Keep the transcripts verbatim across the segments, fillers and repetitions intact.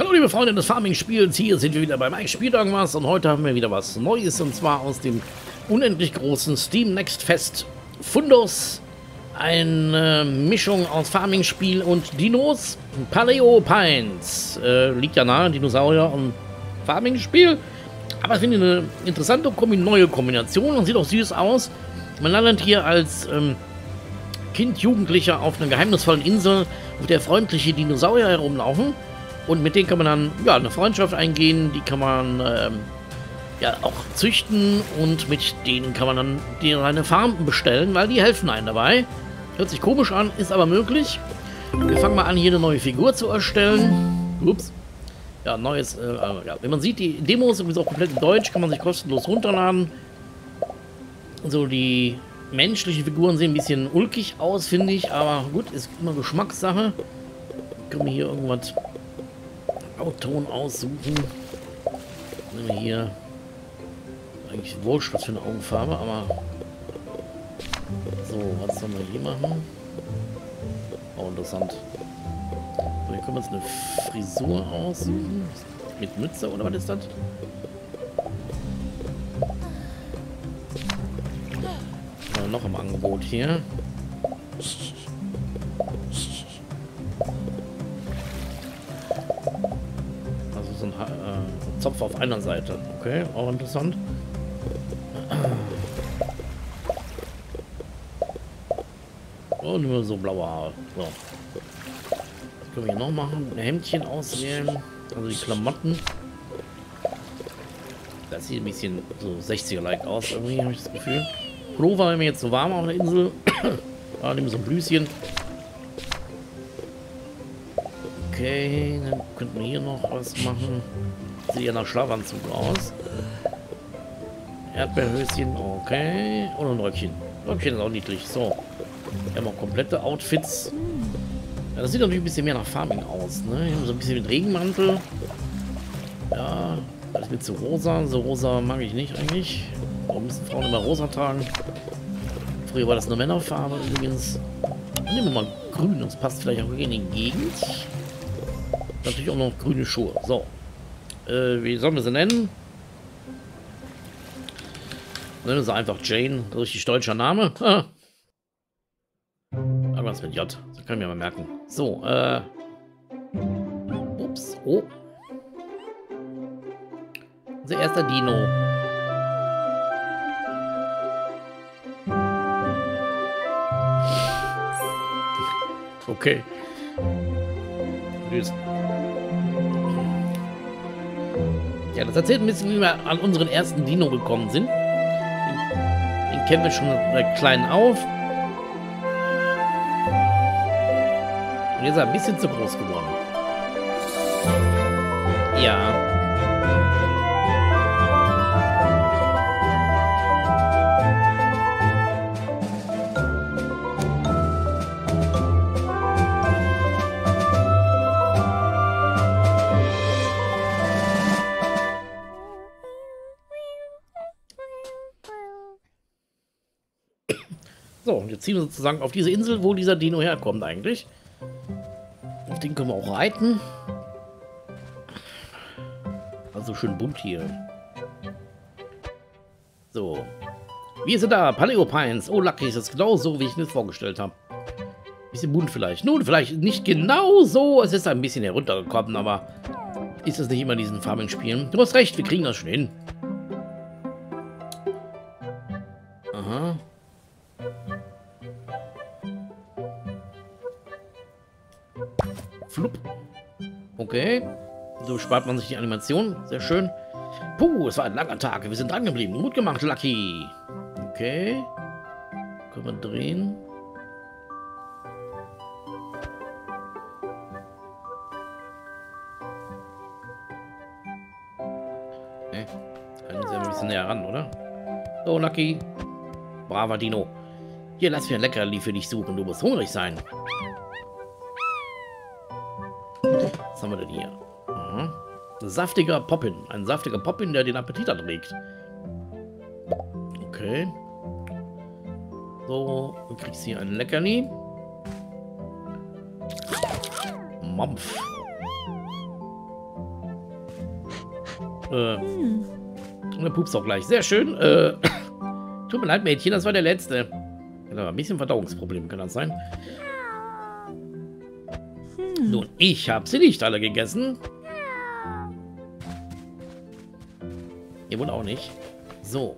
Hallo liebe Freunde des Farming-Spiels, hier sind wir wieder bei Mike Spielt irgendwas und heute haben wir wieder was Neues und zwar aus dem unendlich großen Steam Next Fest Fundus. Eine Mischung aus Farming-Spiel und Dinos. Paleo Pines. Äh, liegt ja nahe, Dinosaurier und Farming-Spiel. Aber ich finde eine interessante Kombi neue Kombination und sieht auch süß aus. Man landet hier als ähm, Kind, Jugendlicher auf einer geheimnisvollen Insel, auf der freundliche Dinosaurier herumlaufen. Und mit denen kann man dann ja, eine Freundschaft eingehen, die kann man ähm, ja auch züchten und mit denen kann man dann die eine Farm bestellen, weil die helfen einem dabei. Hört sich komisch an, ist aber möglich. Wir fangen mal an, hier eine neue Figur zu erstellen. Ups. Ja, neues, äh, ja. Wenn man sieht, die Demos sind auch komplett in Deutsch, kann man sich kostenlos runterladen. So, die menschlichen Figuren sehen ein bisschen ulkig aus, finde ich, aber gut, ist immer Geschmackssache. Können wir hier irgendwas Ton aussuchen. Nehmen wir hier eigentlich wurscht, was für eine Augenfarbe, aber so, was sollen wir hier machen? Oh, interessant. So, hier können wir uns eine Frisur aussuchen. Mit Mütze oder was ist das? Ja, noch im Angebot hier. So ein äh, Zopf auf einer Seite. Okay, auch interessant. Und nur so blaue Haare. So. Was können wir hier noch machen? Ein Hemdchen auswählen. Also die Klamotten. Das sieht ein bisschen so sechziger-like aus, irgendwie, habe ich das Gefühl. Pullover, wenn mir jetzt so warm auf der Insel. Ah, nehmen wir so ein Blüschen. Okay, dann könnten wir hier noch was machen. Sieht ja nach Schlafanzug aus. Erdbeerhöschen, okay. Und ein Röckchen. Röckchen ist auch niedlich. So. Wir haben auch komplette Outfits. Ja, das sieht natürlich ein bisschen mehr nach Farming aus. Ne? Hier haben so ein bisschen mit Regenmantel. Ja, alles mit so rosa. So rosa mag ich nicht eigentlich. Warum müssen Frauen immer rosa tragen? Früher war das eine Männerfarbe übrigens. Nehmen wir mal grün, das passt vielleicht auch in die Gegend. Natürlich auch noch grüne Schuhe. So. Äh, wie sollen wir sie nennen? Nennen sie einfach Jane. Richtig deutscher Name. Irgendwas mit J. Das können wir mal merken. So, äh. Ups. Oh. Unser erster Dino. Okay. Tschüss. Ja, das erzählt ein bisschen, wie wir an unseren ersten Dino gekommen sind. Den, den kennen wir schon seit klein auf. Und jetzt ist er ein bisschen zu groß geworden. Ja. So, und jetzt ziehen wir sozusagen auf diese Insel, wo dieser Dino herkommt eigentlich. Auf den können wir auch reiten. Also schön bunt hier. So. Wir sind da, Paleo Pines. Oh, Lucky, ist das genau so, wie ich mir das vorgestellt habe. Bisschen bunt vielleicht. Nun, vielleicht nicht genau so. Es ist ein bisschen heruntergekommen, aber ist es nicht immer in diesen Farming-Spielen. Du hast recht, wir kriegen das schon hin. Aha. Flupp. Okay. So spart man sich die Animation. Sehr schön. Puh, es war ein langer Tag. Wir sind dran geblieben. Gut gemacht, Lucky. Okay. Können wir drehen. Ne. Können Sie ein bisschen näher ran, oder? So, Lucky. Braver Dino. Hier, lass mir ein Leckerli für dich suchen. Du musst hungrig sein. Was haben wir denn hier? Aha. Saftiger Poppin. Ein saftiger Poppin, der den Appetit anregt. Okay. So, du kriegst hier ein Leckerli. Mampf. Äh, und dann pupst auch gleich. Sehr schön. Äh, tut mir leid, Mädchen, das war der letzte. Ja, ein bisschen Verdauungsproblem kann das sein. Hm. Nun, ich habe sie nicht alle gegessen. Ihr wohl auch nicht. So.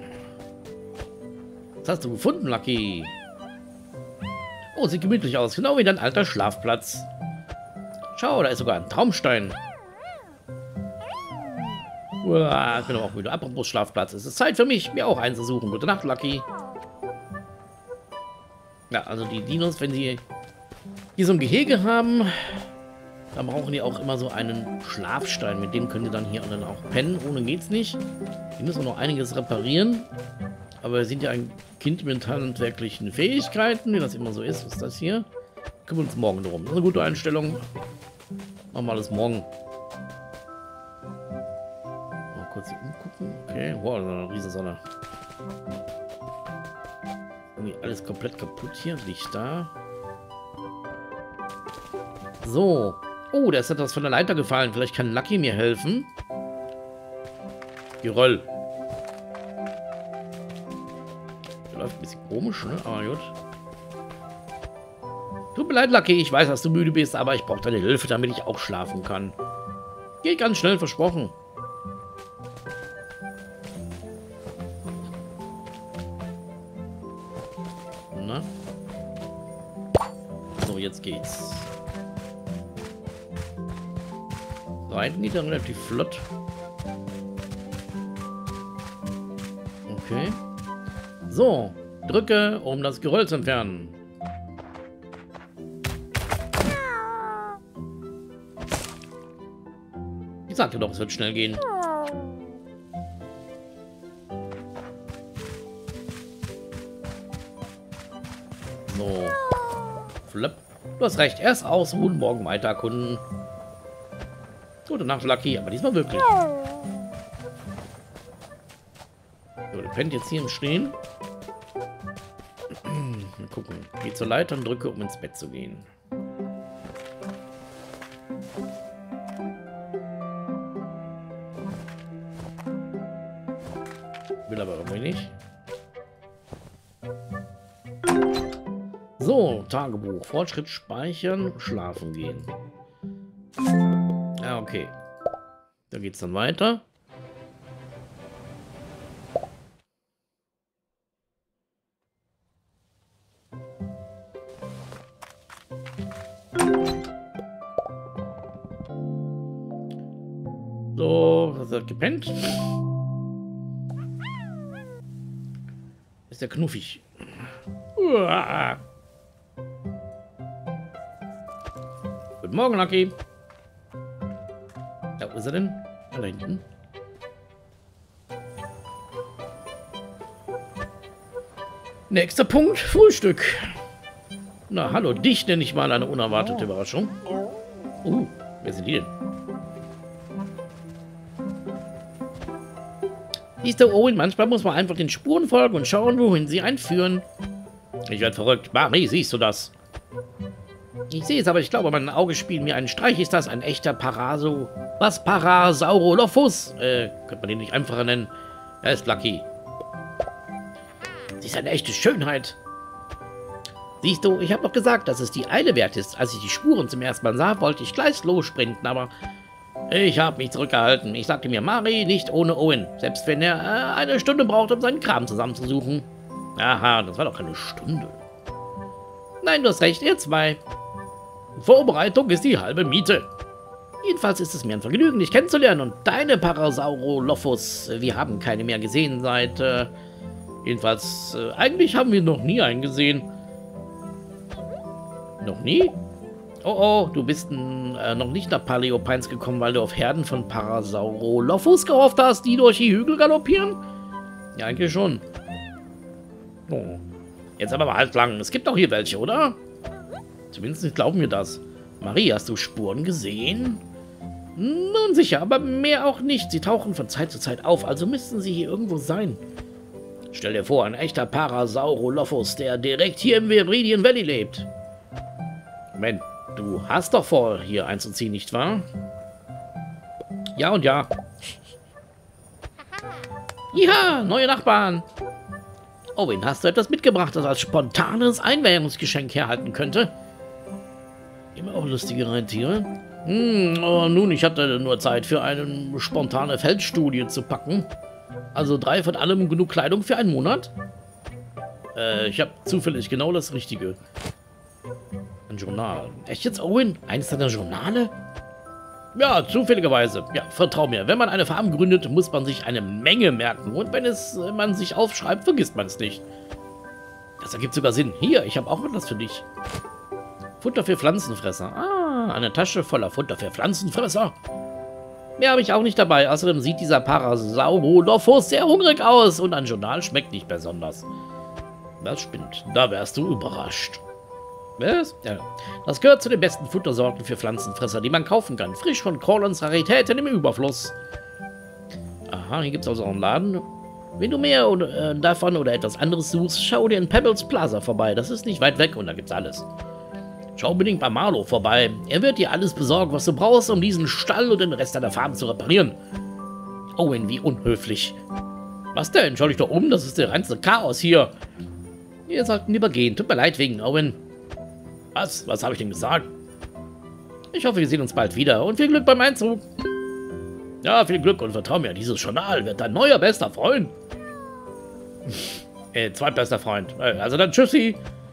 Was hast du gefunden, Lucky? Oh, sieht gemütlich aus. Genau wie dein alter Schlafplatz. Schau, da ist sogar ein Traumstein. Uah, ich bin aber auch müde. Apropos Schlafplatz. Es ist Zeit für mich, mir auch einen zu suchen. Gute Nacht, Lucky. Ja, also die Dinos, wenn sie hier so ein Gehege haben, dann brauchen die auch immer so einen Schlafstein. Mit dem können die dann hier dann auch pennen. Ohne geht's nicht. Die müssen noch einiges reparieren. Aber wir sind ja ein Kind mit handwerklichen Fähigkeiten, wie das immer so ist. Was ist das hier? Kümmern wir uns morgen drum. Das ist eine gute Einstellung. Machen wir alles morgen. Mal kurz hier umgucken. Okay, wow, das ist eine Riesensonne. Irgendwie alles komplett kaputt hier. Licht da. So. Oh, da ist etwas von der Leiter gefallen. Vielleicht kann Lucky mir helfen. Geröll. Der läuft ein bisschen komisch, ne? Aber gut. Tut mir leid, Lucky. Ich weiß, dass du müde bist, aber ich brauche deine Hilfe, damit ich auch schlafen kann. Geht ganz schnell, versprochen. Na? So, jetzt geht's. Reiten geht dann relativ flott. Okay. So, drücke, um das Geröll zu entfernen. Ich sagte doch, es wird schnell gehen. So. Flip. Du hast recht. Erst ausruhen, morgen weiter erkunden. Gute Nacht, Lucky. Aber diesmal wirklich. So, der pennt jetzt hier im Stehen. Mal gucken. Geh zur Leiter und drücke, um ins Bett zu gehen. Will aber irgendwie nicht. So, Tagebuch. Fortschritt speichern, schlafen gehen. Ja, okay. Da geht's dann weiter. So, was hat gepennt? Ist der knuffig. Uah. Guten Morgen, Lucky. Ja, wo ist er denn? Da hinten. Nächster Punkt, Frühstück. Na, hallo, dich nenne ich mal eine unerwartete Überraschung. Uh, wer sind die denn? Siehst du, Owen, manchmal muss man einfach den Spuren folgen und schauen, wohin sie einführen. Ich werde verrückt. Marie, siehst du das? Ich sehe es, aber ich glaube, mein Auge spielt mir einen Streich. Ist das ein echter Paraso... Was? Parasaurolophus? Äh, könnte man den nicht einfacher nennen? Er ist Lucky. Sie ist eine echte Schönheit. Siehst du, ich habe doch gesagt, dass es die Eile wert ist. Als ich die Spuren zum ersten Mal sah, wollte ich gleich lossprinten, aber... Ich habe mich zurückgehalten. Ich sagte mir, Marie, nicht ohne Owen. Selbst wenn er äh, eine Stunde braucht, um seinen Kram zusammenzusuchen. Aha, das war doch keine Stunde. Nein, du hast recht, ihr zwei. Vorbereitung ist die halbe Miete. Jedenfalls ist es mir ein Vergnügen, dich kennenzulernen. Und deine Parasaurolophus, wir haben keine mehr gesehen seit... Äh, jedenfalls, äh, eigentlich haben wir noch nie einen gesehen. Noch nie? Oh oh, du bist äh, noch nicht nach Paleopines gekommen, weil du auf Herden von Parasaurolophus gehofft hast, die durch die Hügel galoppieren? Ja, eigentlich schon. Oh. Jetzt aber mal halt lang. Es gibt doch hier welche, oder? Zumindest glauben wir das. Marie, hast du Spuren gesehen? Nun sicher, aber mehr auch nicht. Sie tauchen von Zeit zu Zeit auf, also müssten sie hier irgendwo sein. Stell dir vor, ein echter Parasaurolophus, der direkt hier im Viridian Valley lebt. Moment, du hast doch vor, hier einzuziehen, nicht wahr? Ja und ja. Ja, neue Nachbarn. Owen, hast du etwas mitgebracht, das als spontanes Einweihungsgeschenk herhalten könnte? Immer auch lustige Rentiere. Hm, oh, nun, ich hatte nur Zeit für eine spontane Feldstudie zu packen. Also drei von allem, genug Kleidung für einen Monat? Äh, ich habe zufällig genau das Richtige. Ein Journal. Echt jetzt, Owen? Eines deiner Journale? Ja, zufälligerweise. Ja, vertrau mir. Wenn man eine Farm gründet, muss man sich eine Menge merken. Und wenn es äh, man sich aufschreibt, vergisst man es nicht. Das ergibt sogar Sinn. Hier, ich habe auch etwas für dich. Futter für Pflanzenfresser. Ah, eine Tasche voller Futter für Pflanzenfresser. Mehr habe ich auch nicht dabei. Außerdem sieht dieser Parasaurolophus sehr hungrig aus. Und ein Journal schmeckt nicht besonders. Das spinnt. Da wärst du überrascht. Was? Ja. Das gehört zu den besten Futtersorten für Pflanzenfresser, die man kaufen kann. Frisch von Corlons Raritäten im Überfluss. Aha, hier gibt es also auch einen Laden. Wenn du mehr oder, äh, davon oder etwas anderes suchst, schau dir in Pebbles Plaza vorbei. Das ist nicht weit weg und da gibt's alles. Schau unbedingt bei Marlo vorbei. Er wird dir alles besorgen, was du brauchst, um diesen Stall und den Rest deiner Farm zu reparieren. Owen, wie unhöflich. Was denn? Schau dich doch um, das ist der reinste Chaos hier. Wir sollten lieber gehen. Tut mir leid wegen Owen. Was? Was habe ich denn gesagt? Ich hoffe, wir sehen uns bald wieder und viel Glück beim Einzug. Ja, viel Glück und vertrau mir, dieses Journal wird dein neuer bester Freund. äh, zweitbester Freund. Also dann tschüssi.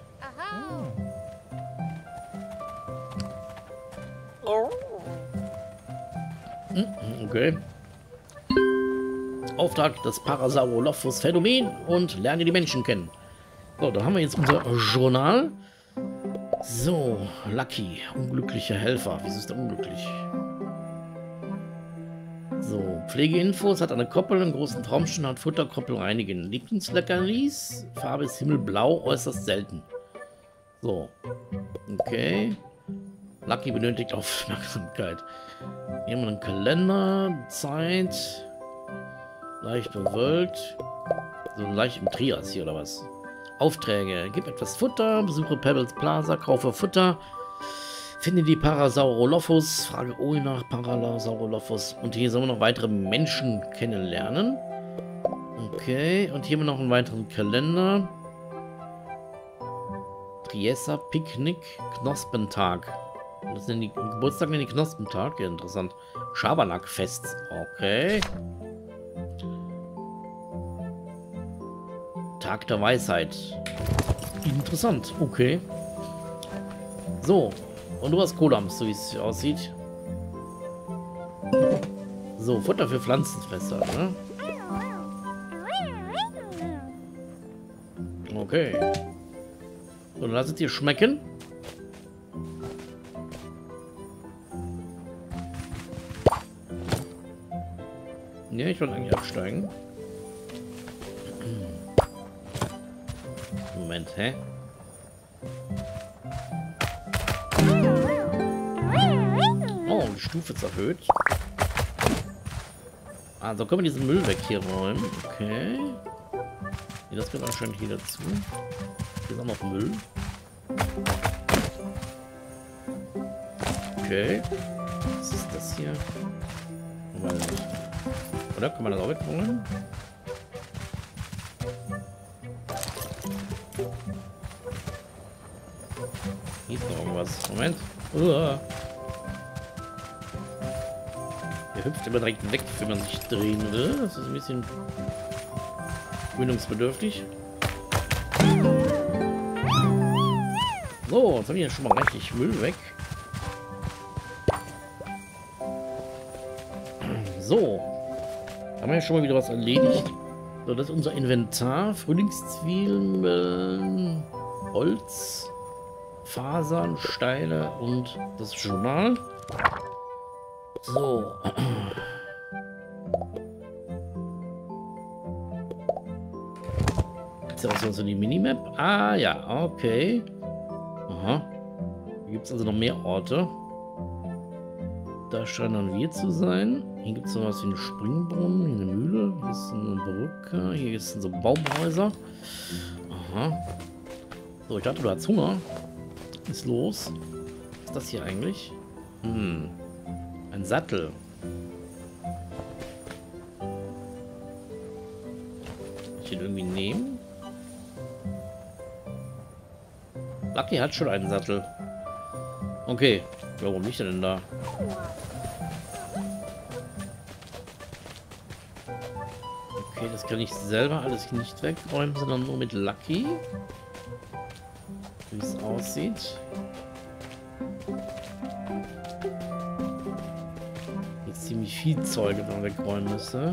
Okay. Auftrag des Parasaurolophus-Phänomen und lerne die Menschen kennen. So, dann haben wir jetzt unser Journal. So, Lucky, unglücklicher Helfer. Wieso ist der unglücklich? So, Pflegeinfos, hat eine Koppel, einen großen Traumstein, hat Futterkoppel reinigen. Lieblingsleckerlis, Farbe ist himmelblau, äußerst selten. So, okay. Lucky benötigt Aufmerksamkeit. Hier haben wir einen Kalender, Zeit, leicht bewölkt. So leicht im Trias hier oder was? Aufträge. Gib etwas Futter, besuche Pebbles Plaza, kaufe Futter, finde die Parasaurolophus, frage Owen nach Parasaurolophus. Und hier sollen wir noch weitere Menschen kennenlernen. Okay, und hier haben wir noch einen weiteren Kalender. Triessa Picknick Knospentag. Das sind die Geburtstag in die Knospentag. Ja, interessant. Schabernack-Fest. Okay. Tag der Weisheit. Interessant. Okay. So. Und du hast Kodams, so wie es aussieht. So, Futter für Pflanzenfresser, ne? Okay. So, dann lass es dir schmecken. Ja, ich wollte eigentlich absteigen. Moment, hä? Oh, die Stufe ist erhöht. Also können wir diesen Müll weg hier räumen. Okay. Nee, das gehört anscheinend hier dazu. Hier ist auch noch Müll. Okay. Was ist das hier? Oder kann man das auch wegholen? Hier ist noch irgendwas. Moment. Uah. Der hüpft immer direkt weg, wenn man sich drehen will. Das ist ein bisschen gewöhnungsbedürftig. So, jetzt habe ich ja schon mal reichlich Müll weg. So. Haben wir ja schon mal wieder was erledigt. So, das ist unser Inventar. Frühlingszwiebeln, Holz, Fasern, Steine und das Journal. So. Gibt es ja auch so die Minimap? Ah, ja, okay. Aha. Hier gibt es also noch mehr Orte. Da scheinen wir zu sein. Hier gibt es noch was wie einen Springbrunnen, eine Mühle. Hier ist eine Brücke. Hier sind so Baumhäuser. Aha. So, ich dachte, du hast Hunger. Was ist los? Was ist das hier eigentlich? Hm. Ein Sattel. ich den irgendwie nehmen? Lucky hat schon einen Sattel. Okay. Warum nicht denn da? Okay, das kann ich selber alles nicht wegräumen, sondern nur mit Lucky. Wie es aussieht. Jetzt ziemlich viel Zeug, das man wegräumen müsste.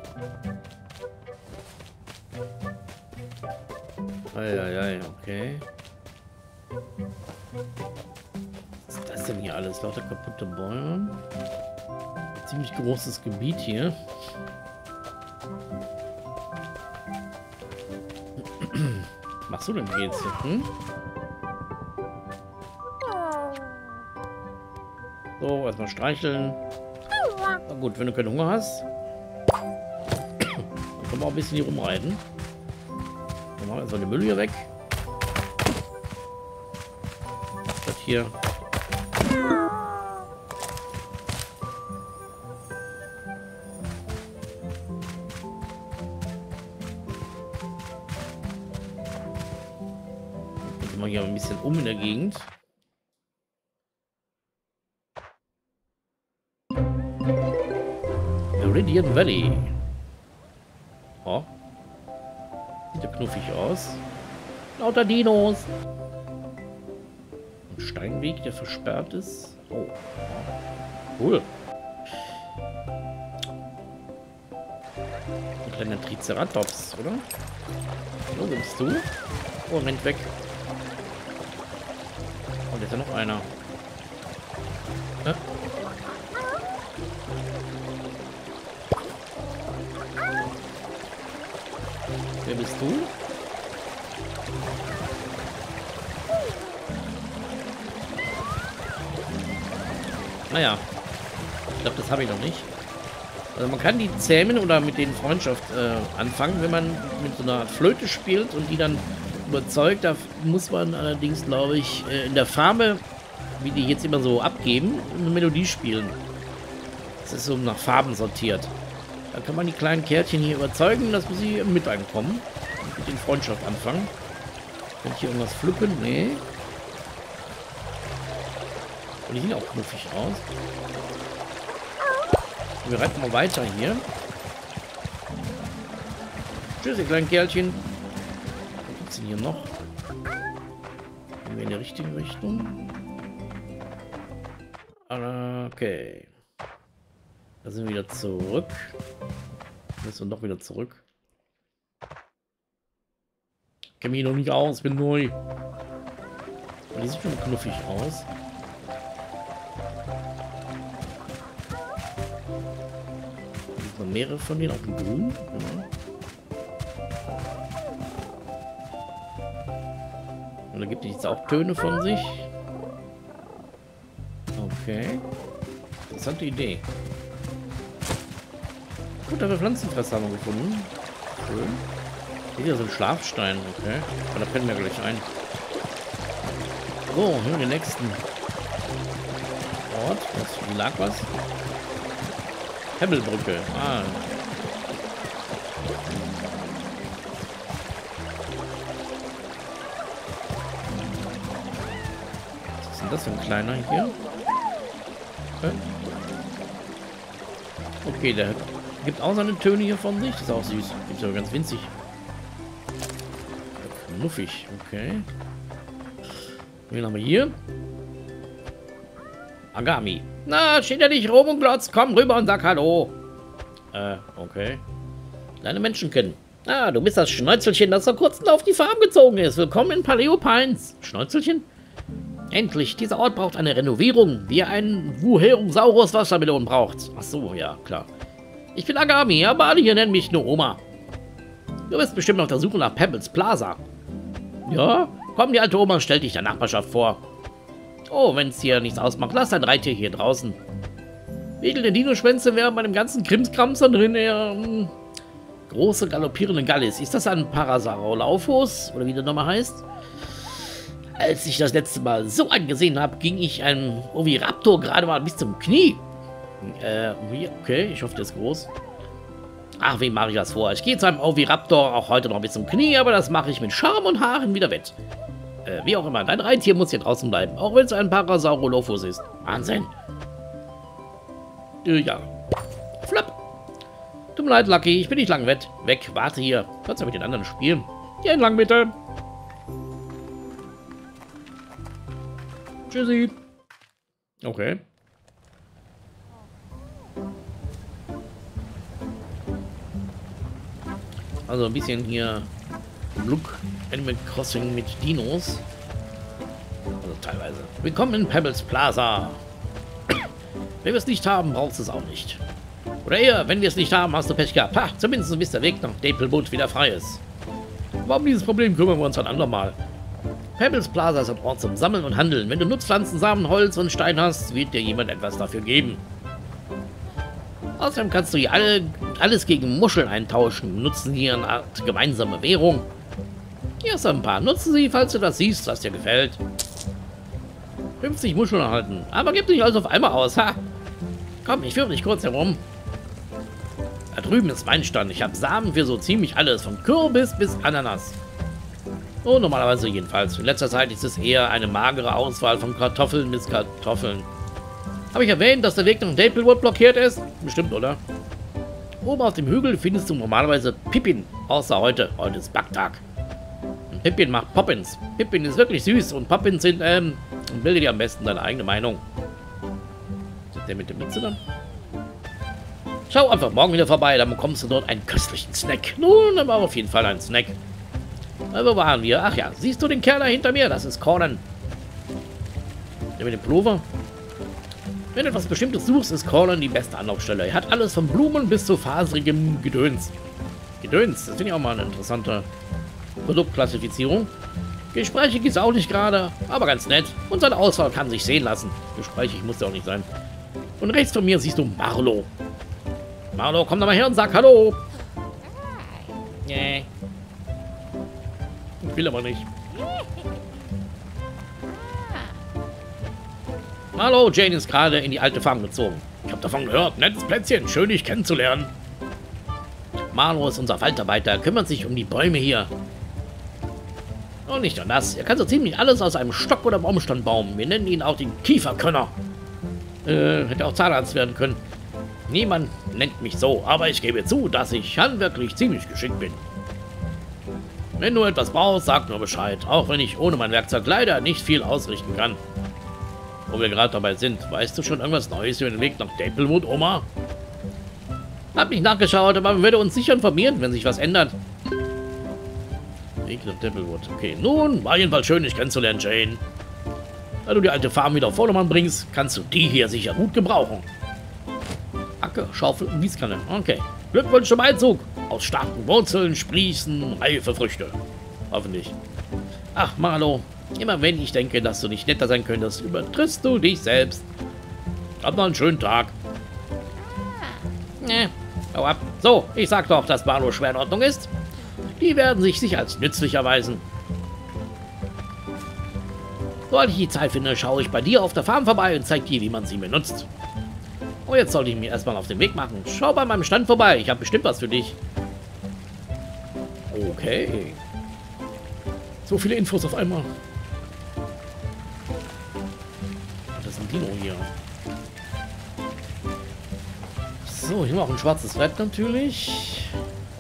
Eieiei, okay. Was ist das denn hier alles? Lauter kaputte Bäume. Ein ziemlich großes Gebiet hier. Was machst du denn jetzt? Hm? So, erstmal streicheln. Na gut, wenn du keinen Hunger hast, dann können wir auch ein bisschen hier rumreiten. Dann machen wir erstmal den Müll hier weg. Das hier. Jetzt mal hier ein bisschen um in der Gegend. Meridian Valley. Oh. Sieht ja knuffig aus. Lauter Dinos. Ein Steinweg, der versperrt ist. Oh. Cool. Ein kleiner Triceratops, oder? Wo bist du? Oh, rennt weg. Und jetzt ist ja noch einer. Hä? Wer bist du? Naja. Ich glaube, das habe ich noch nicht. Also man kann die zähmen oder mit denen Freundschaft äh, anfangen, wenn man mit so einer Flöte spielt und die dann überzeugt. Da muss man allerdings, glaube ich, äh, in der Farbe, wie die jetzt immer so abgeben, eine Melodie spielen. Das ist so nach Farben sortiert. Da kann man die kleinen Kärtchen hier überzeugen, dass sie mit einkommen und mit den Freundschaft anfangen. Kann ich hier irgendwas pflücken? Nee. Und die sehen auch knuffig aus. Und wir reiten mal weiter hier. Tschüss, ihr kleinen Kerlchen. Was gibt's denn hier noch? Gehen wir in die richtige Richtung? Okay. Da sind wir wieder zurück. Müssen wir doch wieder zurück. Ich kenne mich noch nicht aus, bin neu. Aber die sieht schon knuffig aus. Da sind noch mehrere von denen auf dem Grün. Ja. Und da gibt es jetzt auch Töne von sich. Okay. Interessante Idee. Gut, da wir Pflanzenfresser haben wir gefunden. Schön. Hier ist so ein Schlafstein, okay. Aber da pennen wir gleich ein. So, hier den nächsten Ort. Was, wie lag was? Hemmelbrücke. Ah. Was ist denn das für ein kleiner hier? Okay, okay, der gibt auch seine Töne hier von sich. Das ist auch süß. Gibt aber ganz winzig. Knuffig, okay. Wen haben wir hier? Agami. Na, steht ja nicht rum und glotzt. Komm rüber und sag Hallo. Äh, okay. Deine Menschen kennen. Ah, du bist das Schnäuzelchen, das vor kurzem auf die Farm gezogen ist. Willkommen in Paleo Pines. Schnäuzelchen? Endlich, dieser Ort braucht eine Renovierung, wie ein Wuherosaurus Wassermelon braucht. Ach so, ja, klar. Ich bin Agami, aber alle hier nennen mich nur Oma. Du bist bestimmt auf der Suche nach Pebbles Plaza. Ja? Komm, die alte Oma stellt dich der Nachbarschaft vor. Oh, wenn es hier nichts ausmacht, lass dein Reittier hier draußen. Wegel den Dinoschwänze während bei dem ganzen Krimskrams da drin der ähm, große galoppierende Gallis. Ist das ein Parasaurolophus? Oder wie der nochmal heißt? Als ich das letzte Mal so angesehen habe, ging ich einem Oviraptor gerade mal bis zum Knie. Äh, okay, ich hoffe, der ist groß. Ach, wem mache ich das vor? Ich gehe zu einem Oviraptor auch heute noch bis zum Knie, aber das mache ich mit Charme und Haaren wieder wett. Äh, wie auch immer, dein Reittier muss hier draußen bleiben, auch wenn es ein Parasaurolophus ist. Wahnsinn. Äh, ja. Flop. Tut mir leid, Lucky, ich bin nicht lang wett. Weg, warte hier. Kannst du mit den anderen spielen? Hier entlang, bitte. Tschüssi. Okay. Also ein bisschen hier Look Animal Crossing mit Dinos. Also teilweise. Willkommen in Pebbles Plaza. Wenn wir es nicht haben, brauchst du es auch nicht. Oder eher, wenn wir es nicht haben, hast du Pech gehabt. Ha, zumindest bis der Weg nach Daplewood wieder frei ist. Aber um dieses Problem kümmern wir uns ein andermal. Pebbles Plaza ist ein Ort zum Sammeln und Handeln. Wenn du Nutzpflanzen, Samen, Holz und Stein hast, wird dir jemand etwas dafür geben. Außerdem kannst du hier alle, alles gegen Muscheln eintauschen. Nutzen hier eine Art gemeinsame Währung. Hier hast du ein paar. Nutze sie, falls du das siehst, was dir gefällt. fünfzig Muscheln erhalten. Aber gib dich also auf einmal aus. Ha! Komm, ich führe dich kurz herum. Da drüben ist mein Stand. Ich habe Samen für so ziemlich alles. Von Kürbis bis Ananas. Oh, normalerweise jedenfalls. In letzter Zeit ist es eher eine magere Auswahl von Kartoffeln bis Kartoffeln. Habe ich erwähnt, dass der Weg nach Daplewood blockiert ist? Bestimmt, oder? Oben auf dem Hügel findest du normalerweise Pippin. Außer heute. Heute ist Backtag. Und Pippin macht Poppins. Pippin ist wirklich süß. Und Poppins sind, ähm... bilde dir am besten deine eigene Meinung. Ist der mit dem Mütze dann? Schau einfach morgen wieder vorbei. Dann bekommst du dort einen köstlichen Snack. Nun, aber auf jeden Fall einen Snack. Wo waren wir? Ach ja, siehst du den Kerl da hinter mir? Das ist Conan. Der mit dem Pullover? Wenn du etwas Bestimmtes suchst, ist Conan die beste Anlaufstelle. Er hat alles von Blumen bis zu faserigem Gedöns. Gedöns, das finde ich auch mal eine interessante Produktklassifizierung. Gesprächig ist auch nicht gerade, aber ganz nett. Und seine Auswahl kann sich sehen lassen. Gesprächig muss er auch nicht sein. Und rechts von mir siehst du Marlo. Marlo, komm da mal her und sag Hallo. Nee. Ich will aber nicht. Hallo, Jane ist gerade in die alte Farm gezogen. Ich habe davon gehört. Nettes Plätzchen. Schön, dich kennenzulernen. Marlo ist unser Waldarbeiter. Kümmert sich um die Bäume hier. Und nicht nur das. Er kann so ziemlich alles aus einem Stock oder Baumstamm bauen. Wir nennen ihn auch den Kieferkönner. Äh, hätte auch Zahnarzt werden können. Niemand nennt mich so, aber ich gebe zu, dass ich handwerklich ziemlich geschickt bin. Wenn du etwas brauchst, sag nur Bescheid. Auch wenn ich ohne mein Werkzeug leider nicht viel ausrichten kann. Wo wir gerade dabei sind, weißt du schon irgendwas Neues über den Weg nach Daplewood, Oma? Hab nicht nachgeschaut, aber man würde uns sicher informieren, wenn sich was ändert. Weg nach Daplewood. Okay, nun, war jedenfalls schön, dich kennenzulernen, Jane. Da du die alte Farm wieder auf Vordermann bringst, kannst du die hier sicher gut gebrauchen. Hacke, Schaufel und Gießkanne. Okay. Glückwunsch zum Einzug. Aus starken Wurzeln sprießen reife Früchte. Hoffentlich. Ach, Marlo. Immer wenn ich denke, dass du nicht netter sein könntest, übertriffst du dich selbst. Hab noch einen schönen Tag. Nee, hau ab. So, ich sag doch, dass Marlo schwer in Ordnung ist. Die werden sich sicher als nützlich erweisen. Sobald ich die Zeit finde, schaue ich bei dir auf der Farm vorbei und zeige dir, wie man sie benutzt. Oh, jetzt sollte ich mir erstmal auf den Weg machen. Schau bei meinem Stand vorbei. Ich habe bestimmt was für dich. Okay. So viele Infos auf einmal. Das ist ein Dino hier. So, hier noch ein schwarzes Brett natürlich.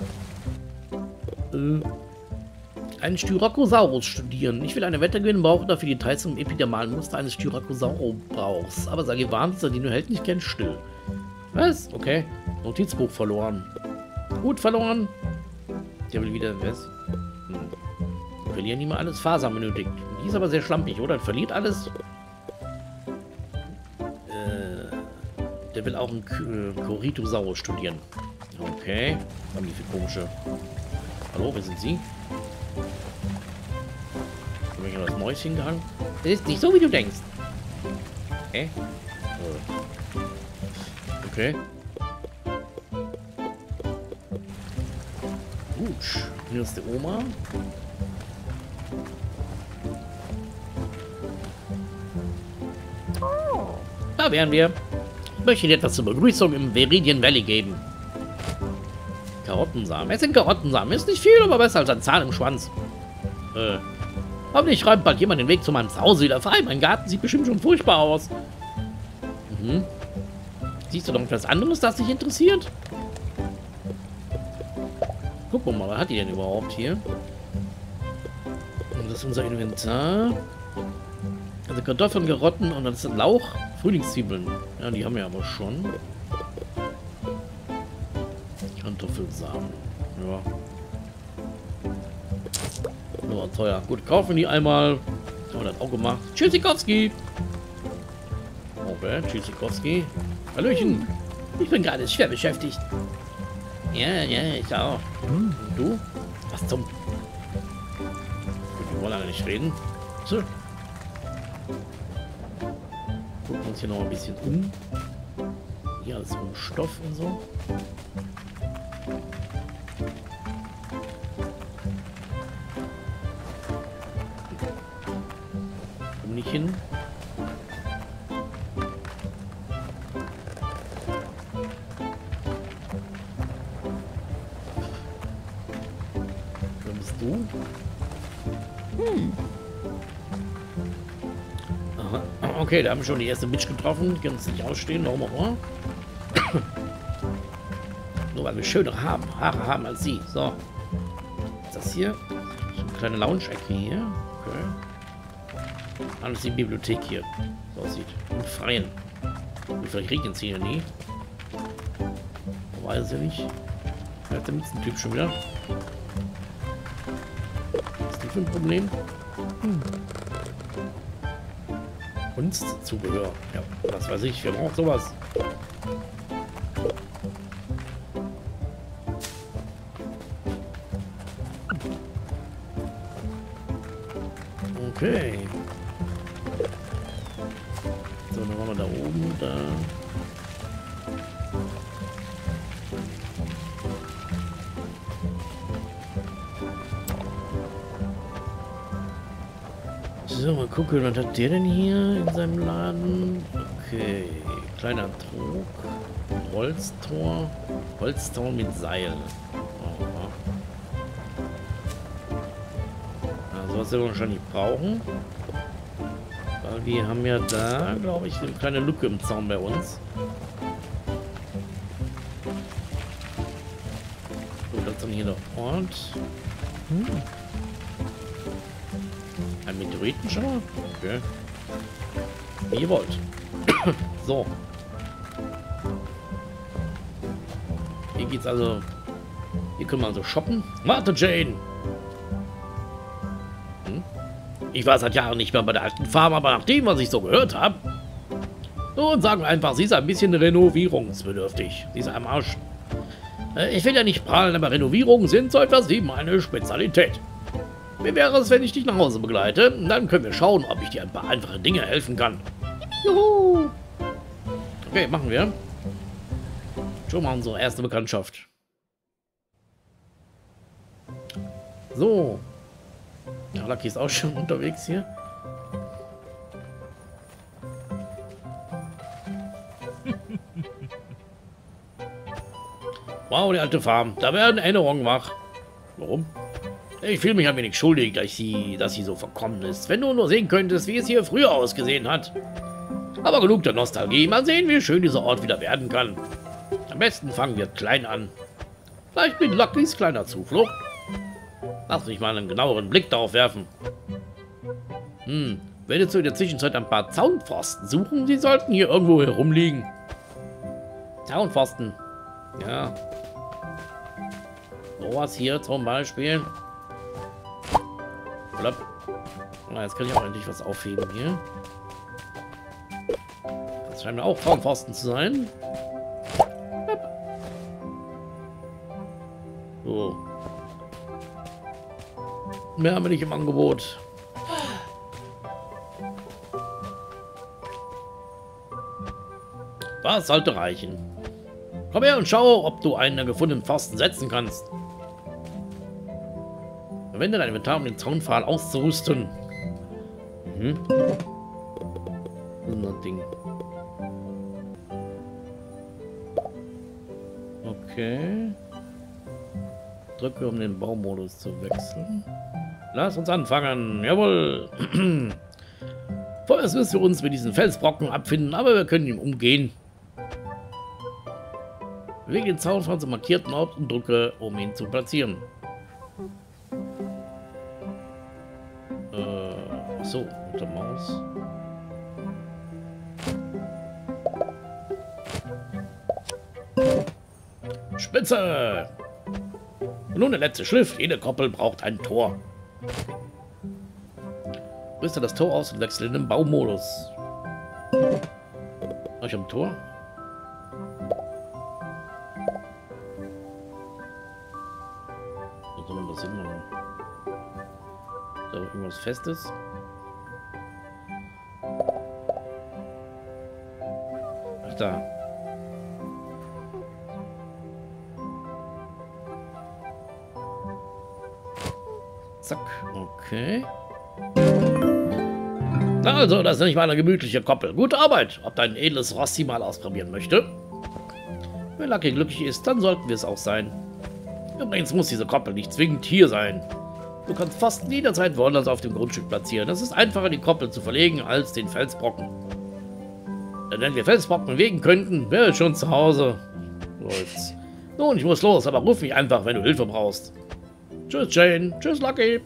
Äh, einen Styracosaurus studieren. Ich will eine Wette gewinnen, brauche dafür die Details zum epidermalen Muster eines Styracosaurus. Aber sage warm, dieser Dino hält nicht gern still. Was? Okay. Notizbuch verloren. Gut verloren. Der will wieder was? Hm. Verlieren die mal alles Faser benötigt. Die ist aber sehr schlampig, oder? Verliert alles. Äh, der will auch einen Corythosaurus studieren. Okay. Was haben die für komische. Hallo, wer sind Sie? Habe ich noch das Mäuschen gehangen? Das ist nicht so, wie du denkst. Okay. Okay. Gut. Hier ist die Oma. Da wären wir. Ich möchte dir etwas zur Begrüßung im Viridian Valley geben. Karottensamen. Es sind Karottensamen. Ist nicht viel, aber besser als ein Zahn im Schwanz. Äh. Hoffentlich räumt bald jemand den Weg zu meinem Zuhause wieder frei. Mein Garten sieht bestimmt schon furchtbar aus. Mhm. Siehst du noch etwas anderes, das dich interessiert? Gucken wir mal, was hat die denn überhaupt hier? Und das ist unser Inventar. Also Kartoffeln, Karotten und das ist Lauch, Frühlingszwiebeln. Ja, die haben wir aber schon. Kartoffelsamen. Ja. Nur teuer. Gut, kaufen die einmal. Haben wir das auch gemacht. Tschüssikowski. Okay, Tschüssikowski. Hallöchen. Ich bin gerade schwer beschäftigt. Ja, ja, ich auch. Und du? Was zum... Wir wollen lange nicht reden. So. Gucken uns hier noch ein bisschen um. Hier alles um Stoff und so. Komm nicht hin. Wer bist du? Hm. Aha. Okay, da haben wir schon die erste Bitch getroffen. Die können uns nicht ausstehen, warum auch immer. Nur weil wir schönere haben, Haare haben als sie. So. Das hier. So eine kleine Lounge-Ecke hier. Okay. Alles die Bibliothek hier. So aussieht. Im Freien. Und vielleicht regnet es hier nie. Weiß ich nicht. Wer hat der Mützentyp schon wieder? Was ist das für ein Problem? Hm. Kunstzubehör. Ja, was weiß ich. Wir brauchen sowas. Okay. So, dann waren wir da oben, da. So, mal gucken, was hat der denn hier in seinem Laden? Okay, kleiner Trog, Holztor, Holztor mit Seil. Aha. Also was wir wahrscheinlich brauchen, weil wir haben ja da, glaube ich, eine kleine Lücke im Zaun bei uns. So, das ist dann hier der Ort. Hm. Ein Meteoritenschauer? Okay. Wie ihr wollt. So. Hier geht's also. Hier können wir also shoppen. Warte, Jane! Hm? Ich war seit Jahren nicht mehr bei der alten Farm, aber nach dem, was ich so gehört habe. Und sagen wir einfach, sie ist ein bisschen renovierungsbedürftig. Sie ist am Arsch. Äh, ich will ja nicht prahlen, aber Renovierungen sind so etwas wie meine Spezialität. Wie wäre es, wenn ich dich nach Hause begleite? Dann können wir schauen, ob ich dir ein paar einfache Dinge helfen kann. Juhu! Okay, machen wir. Schon mal unsere erste Bekanntschaft. So. Ja, Lucky ist auch schon unterwegs hier. Wow, die alte Farm. Da werden Erinnerungen wach. Warum? Ich fühle mich ein wenig schuldig, dass sie, dass sie so verkommen ist. Wenn du nur sehen könntest, wie es hier früher ausgesehen hat. Aber genug der Nostalgie. Mal sehen, wie schön dieser Ort wieder werden kann. Am besten fangen wir klein an. Vielleicht mit Luckys kleiner Zuflucht. Lass mich mal einen genaueren Blick darauf werfen. Hm, werde zu in der Zwischenzeit ein paar Zaunpfosten suchen. Sie sollten hier irgendwo herumliegen. Zaunpfosten. Ja. Sowas hier zum Beispiel. Na, jetzt kann ich auch endlich was aufheben hier. Das scheint mir auch Zaunpfosten zu sein. So. Mehr haben wir nicht im Angebot. Das sollte reichen. Komm her und schau, ob du einen der gefundenen Pfosten setzen kannst. Verwende dein Inventar, um den Zaunpfahl auszurüsten. Mhm. So ein Ding. Okay. Drücke, um den Baumodus zu wechseln. Lass uns anfangen. Jawohl. Vorerst müssen wir uns mit diesen Felsbrocken abfinden, aber wir können ihm umgehen. Bewege den Zaunpfahl zum markierten Ort und drücke, um ihn zu platzieren. Äh, so, mit der Maus. Spitze! Und nun der letzte Schliff. Jede Koppel braucht ein Tor. Rüste das Tor aus und wechsle in den Baumodus. Ich habe ein Tor. Was soll man das hinmachen? Da irgendwas Festes? Ach da. Zack, okay. Also, das ist nicht mal eine gemütliche Koppel. Gute Arbeit. Ob dein edles Rossi mal ausprobieren möchte? Wenn Lucky glücklich ist, dann sollten wir es auch sein. Übrigens muss diese Koppel nicht zwingend hier sein. Du kannst fast jederzeit woanders auf dem Grundstück platzieren. Es ist einfacher, die Koppel zu verlegen, als den Felsbrocken. Denn wenn wir Felsbrocken bewegen könnten, wäre ich schon zu Hause. So jetzt. Nun, ich muss los, aber ruf mich einfach, wenn du Hilfe brauchst. Tschüss, Jane. Tschüss, Lucky.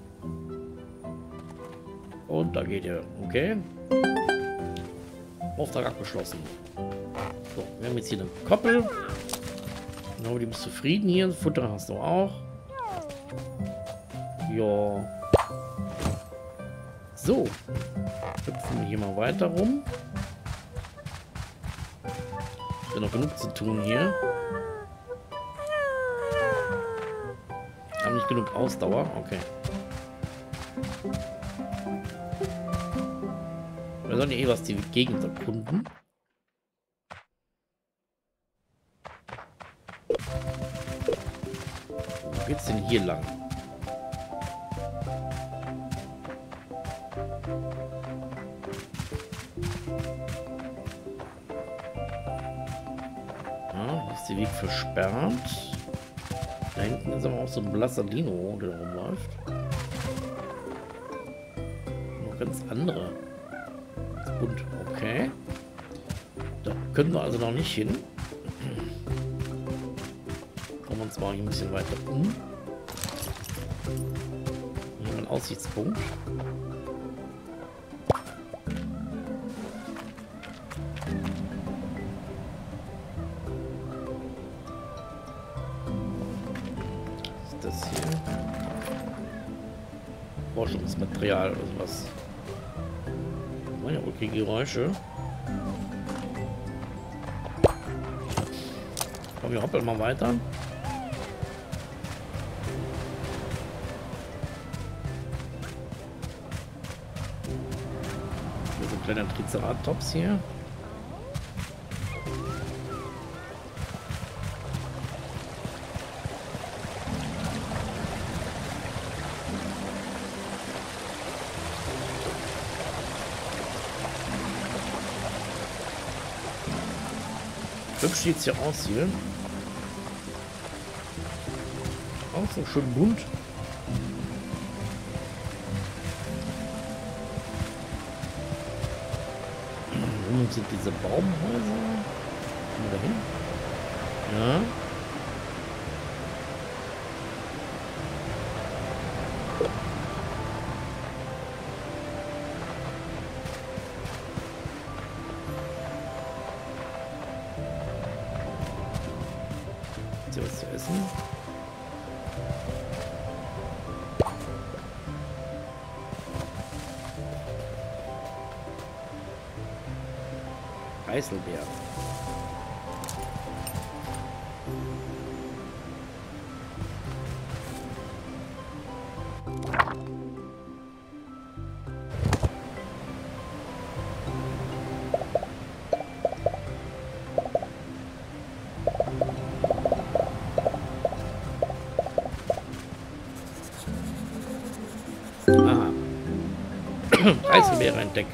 Und da geht er. Okay. Auftrag abgeschlossen. So, wir haben jetzt hier eine Koppel. Genau, die bist zufrieden hier. Futter hast du auch. Ja. So. Hüpfen wir hier mal weiter rum. Ich habe noch genug zu tun hier. Haben nicht genug Ausdauer. Okay. Wir sollen ja eh was die Gegend erkunden. Wo geht's denn hier lang? Ja, hier ist der Weg versperrt. Da hinten ist aber auch so ein blasser Dino, der da rumläuft. Noch ganz andere. Und okay. Da können wir also noch nicht hin. Kommen wir uns mal hier ein bisschen weiter um. Hier haben wir einen Aussichtspunkt. Was ist das hier? Forschungsmaterial oder sowas. Ja, okay, Geräusche. Komm, wir hoppeln mal weiter. Hier ist ein kleiner Triceratops hier. Hübsch sieht es ja aus hier. Auch so schön bunt. Wo sind diese Baumhäuser? Gehen wir da hin? Ja. Was zu essen. Eiselbeer. Eiselbeere entdeckt.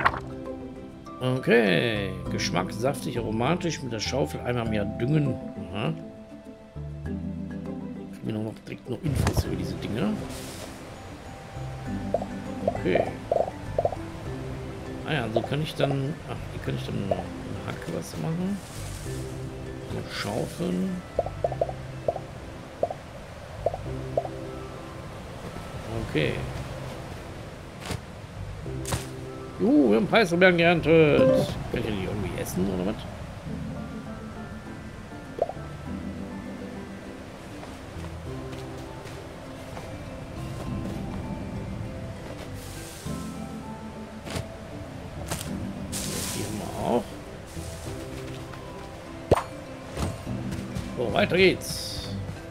Okay. Geschmack saftig, aromatisch, mit der Schaufel einmal mehr düngen. Aha. mir noch direkt noch Infos über diese Dinge. Okay. Ah ja, so kann ich dann... Ach, hier kann ich dann eine Hacke was machen. Eine Schaufeln. Okay. Juhu, wir haben Preiselbeeren geerntet. Kann ich ja nicht irgendwie essen oder was? Die haben wir auch. So, weiter geht's.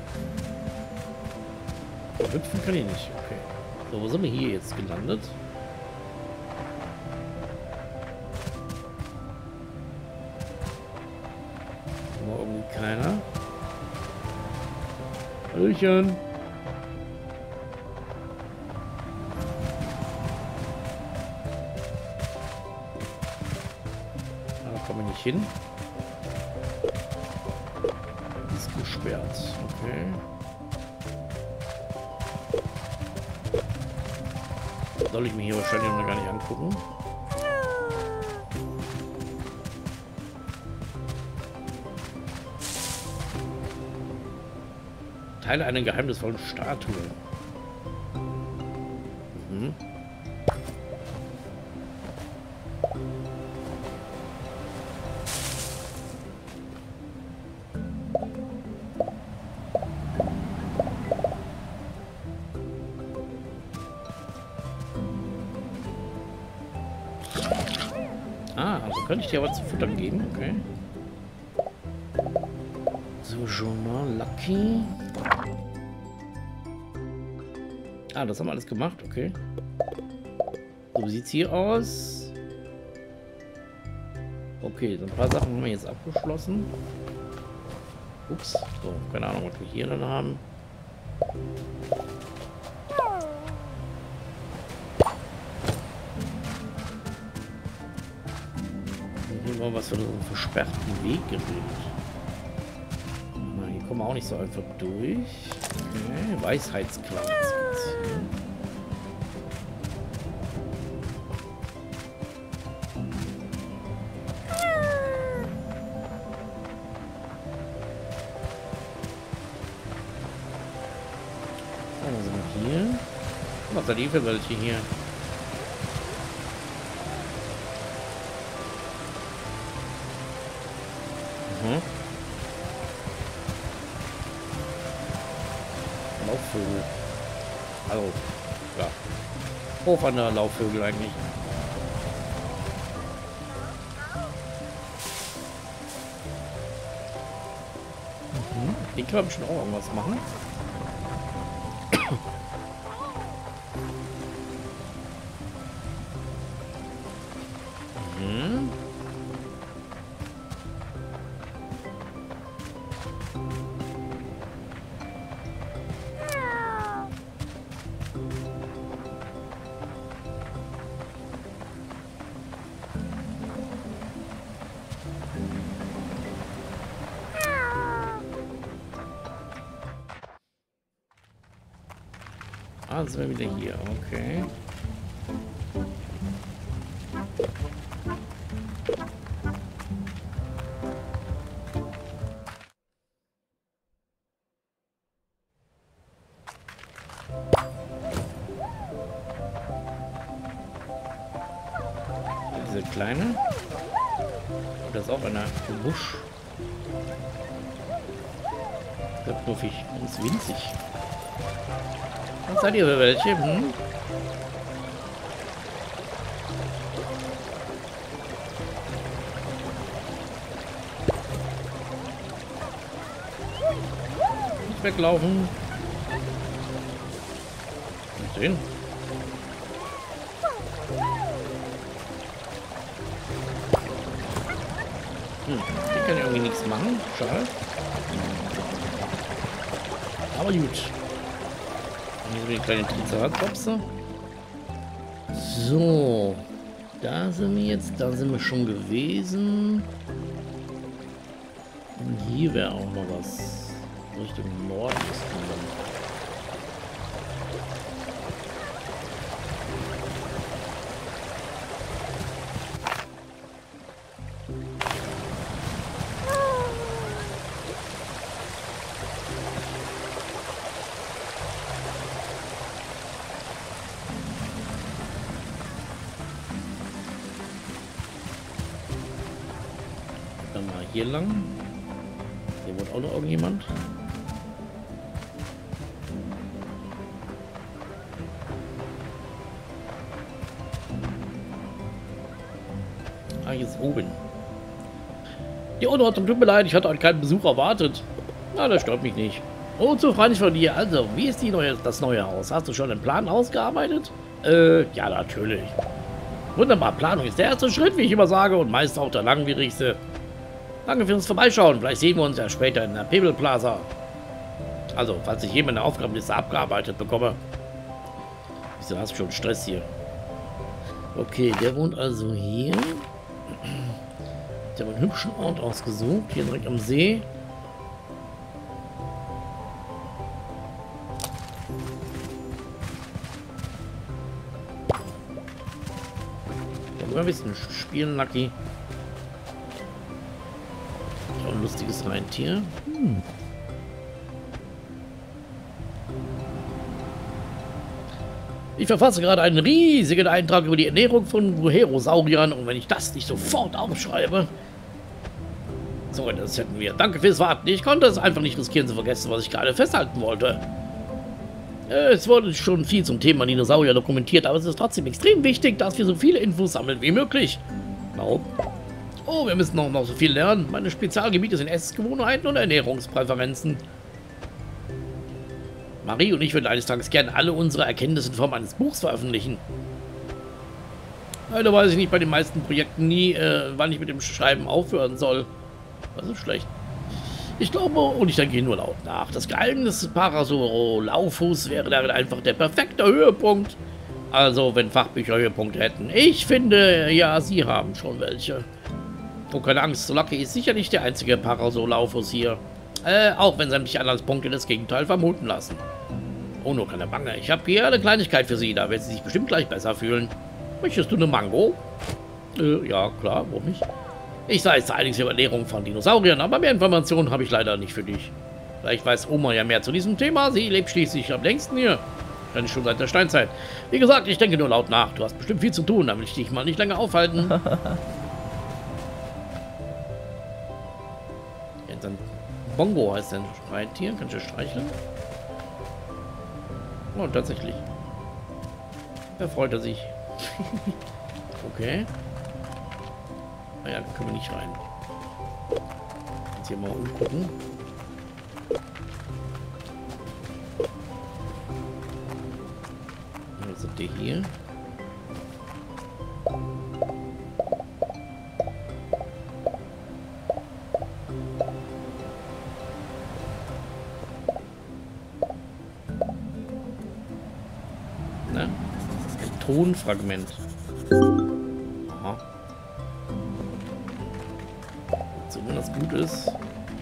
So, hüpfen kann ich nicht. Okay. So, wo sind wir hier jetzt gelandet? Keiner. Hallöchen. Da kommen wir nicht hin. Ist gesperrt. Okay. Soll ich mir hier wahrscheinlich noch gar nicht angucken. Teile einer geheimnisvollen Statue. Mhm. Ah, also kann ich dir aber zu futtern geben, okay. So, Journal Lucky. Ah, das haben wir alles gemacht, okay. So, wie sieht es hier aus? Okay, so ein paar Sachen haben wir jetzt abgeschlossen. Ups, so, keine Ahnung, was wir hier dann haben. Hier mal was für einen versperrten Weg geredet. Hier kommen wir auch nicht so einfach durch. Okay, Weisheitsklaue. Was sind wir hier? Was sind die für welche hier? Mhm. Laufvögel. Also, ja. Hoch an der Laufvögel eigentlich. Mhm. Den können wir bestimmt auch irgendwas machen. Mhm. Ah, sind wir wieder hier, okay. Diese kleine. Und das ist auch eine Busch. Ganz knuffig. Das ist winzig. Was seid ihr für welche? Hm? Nicht weglaufen. Nicht sehen. Hm, die kann ja irgendwie nichts machen. Schade. Aber gut. Hier sind die kleinen Triceratopse. So. Da sind wir jetzt. Da sind wir schon gewesen. Und hier wäre auch noch was. Richtung Norden ist dann. Dann mal hier lang. Hier wohnt auch noch irgendjemand. Ah, hier ist oben. Die Unordnung, tut mir leid, ich hatte heute keinen Besuch erwartet. Na, das stört mich nicht. Oh, zu freundlich von dir. Also, wie ist die neue, das neue Haus? Hast du schon einen Plan ausgearbeitet? Äh, ja, natürlich. Wunderbar, Planung ist der erste Schritt, wie ich immer sage, und meist auch der langwierigste. Danke fürs Vorbeischauen. Vielleicht sehen wir uns ja später in der Pebble Plaza. Also, falls ich jemand eine Aufgabenliste abgearbeitet bekomme. Wieso hast du schon Stress hier? Okay, der wohnt also hier. Der hat einen hübschen Ort ausgesucht. Hier direkt am See. Ja, wir ein bisschen spielen, Lucky. Auch ein lustiges Rentier. Hm. Ich verfasse gerade einen riesigen Eintrag über die Ernährung von Bruherosauriern, und wenn ich das nicht sofort aufschreibe... So, das hätten wir. Danke fürs Warten. Ich konnte es einfach nicht riskieren zu vergessen, was ich gerade festhalten wollte. Es wurde schon viel zum Thema Dinosaurier dokumentiert, aber es ist trotzdem extrem wichtig, dass wir so viele Infos sammeln wie möglich. Genau. Oh, wir müssen noch, noch so viel lernen. Meine Spezialgebiete sind Essensgewohnheiten und Ernährungspräferenzen. Marie und ich würden eines Tages gerne alle unsere Erkenntnisse in Form eines Buchs veröffentlichen. Leider weiß ich nicht bei den meisten Projekten nie, äh, wann ich mit dem Schreiben aufhören soll. Das ist schlecht. Ich glaube, und ich denke nur laut nach, das Geheimnis des Parasaurolophus wäre darin einfach der perfekte Höhepunkt. Also, wenn Fachbücher Höhepunkte hätten. Ich finde, ja, sie haben schon welche. Oh, keine Angst, so Lucky ist sicher nicht der einzige Parasaurolophus hier. Äh, auch wenn sämtliche Anhaltspunkte das Gegenteil vermuten lassen. Oh, nur keine Bange. Ich habe hier eine Kleinigkeit für Sie, da wird Sie sich bestimmt gleich besser fühlen. Möchtest du eine Mango? Äh, ja, klar, warum nicht? Ich sei jetzt einiges über Ernährung von Dinosauriern, aber mehr Informationen habe ich leider nicht für dich. Vielleicht weiß Oma ja mehr zu diesem Thema. Sie lebt schließlich am längsten hier. Dann schon seit der Steinzeit. Wie gesagt, ich denke nur laut nach. Du hast bestimmt viel zu tun, da will ich dich mal nicht länger aufhalten. Jetzt ein Bongo heißt ein Reittier. Kannst du streicheln? Oh, tatsächlich. Da freut er sich. Okay. Ah ja, da können wir nicht rein. Jetzt hier mal umgucken. Jetzt sind die hier. Na? Ein Tonfragment. Aha. So, wenn das gut ist.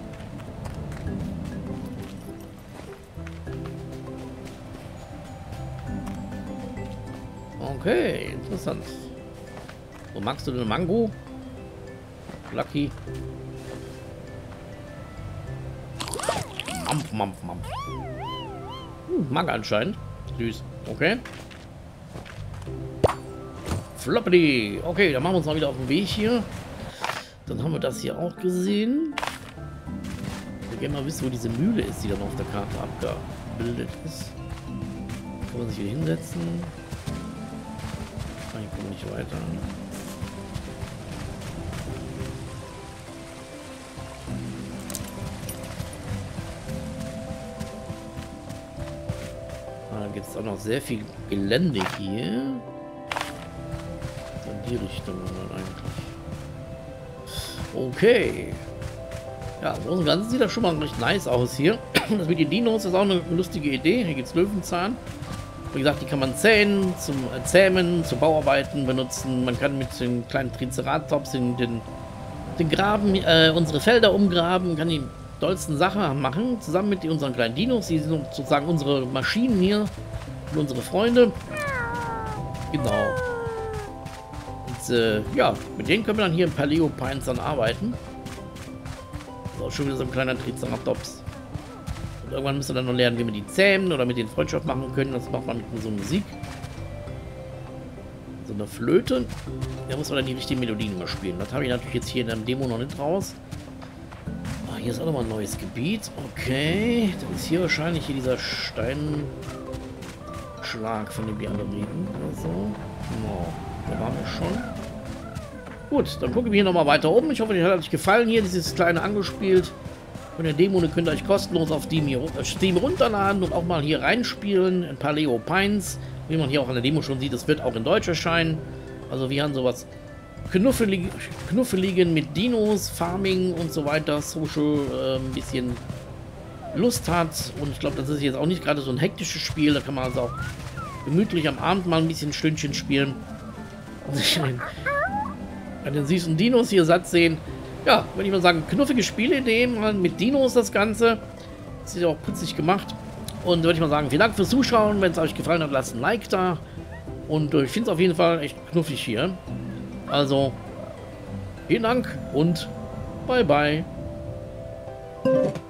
Okay, interessant. So, magst du eine Mango? Lucky. Mampf, mampf, mampf. Hm, mag anscheinend. Süß. Okay. Floppity. Okay, dann machen wir uns mal wieder auf den Weg hier. Dann haben wir das hier auch gesehen. Wir gerne mal wissen, wo diese Mühle ist, die dann auf der Karte abgebildet ist. Kann man sich hier hinsetzen. Hier kommen wir nicht weiter. Ah, da gibt es auch noch sehr viel Gelände hier. In die Richtung dann eigentlich. Okay. Ja, im Großen und Ganzen sieht das schon mal recht nice aus hier. Das mit den Dinos ist auch eine lustige Idee. Hier gibt es Löwenzahn. Wie gesagt, die kann man zähnen, zum Zähmen, zum Bauarbeiten benutzen. Man kann mit den kleinen Triceratops in den, den Graben, äh, unsere Felder umgraben, kann die tollsten Sache machen, zusammen mit unseren kleinen Dinos. Die sind sozusagen unsere Maschinen hier und unsere Freunde. Genau. Und äh, ja, mit denen können wir dann hier in Paleo Pines dann arbeiten. So, schon wieder so ein kleiner Triceratops. Und irgendwann müssen wir dann noch lernen, wie wir die zähmen oder mit denen Freundschaft machen können. Das macht man mit so Musik. So eine Flöte. Da muss man dann die richtigen Melodien immer spielen. Das habe ich natürlich jetzt hier in der Demo noch nicht raus. Ah, hier ist auch nochmal ein neues Gebiet. Okay. Dann ist hier wahrscheinlich hier dieser Steinschlag, von dem die alle reden. Oder so. Genau. Da waren wir schon. Gut, dann gucken wir hier nochmal weiter oben. Ich hoffe, euch hat euch gefallen hier, dieses kleine angespielt. Von der Demo, die könnt ihr euch kostenlos auf Steam, hier, Steam runterladen und auch mal hier reinspielen. In Paleo Pines. Wie man hier auch an der Demo schon sieht, das wird auch in Deutsch erscheinen. Also wir haben sowas knuffelig, knuffeligen mit Dinos, Farming und so weiter. Social, äh, ein bisschen Lust hat. Und ich glaube, das ist jetzt auch nicht gerade so ein hektisches Spiel. Da kann man also auch gemütlich am Abend mal ein bisschen Stündchen spielen. Und sich an den, an den süßen Dinos hier satt sehen. Ja, würde ich mal sagen, knuffige Spielideen mit Dinos das Ganze. Das ist ja auch putzig gemacht. Und würde ich mal sagen, vielen Dank fürs Zuschauen. Wenn es euch gefallen hat, lasst ein Like da. Und äh, ich finde es auf jeden Fall echt knuffig hier. Also, vielen Dank und bye bye.